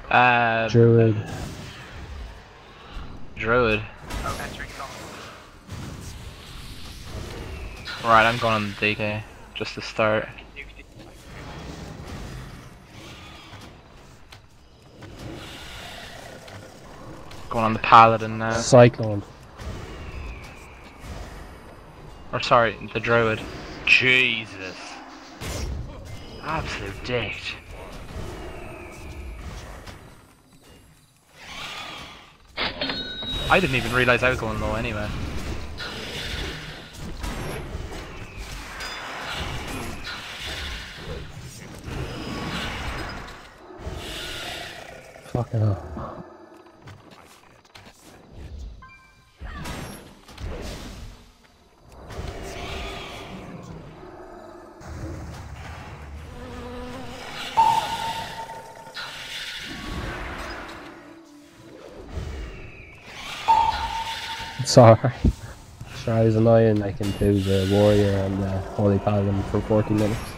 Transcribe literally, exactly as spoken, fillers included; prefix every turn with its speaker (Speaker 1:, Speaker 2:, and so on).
Speaker 1: Uh,
Speaker 2: Druid.
Speaker 1: Druid. Right, I'm going on the D K just to start. Going on the Paladin now.
Speaker 2: Cyclone.
Speaker 1: Or sorry, the Druid. Jesus. Absolute dick. I didn't even realise I was going low anyway.
Speaker 2: Fucking hell. Sorry. Sorry, I was annoying. I can do the warrior and the holy paladin for forty minutes.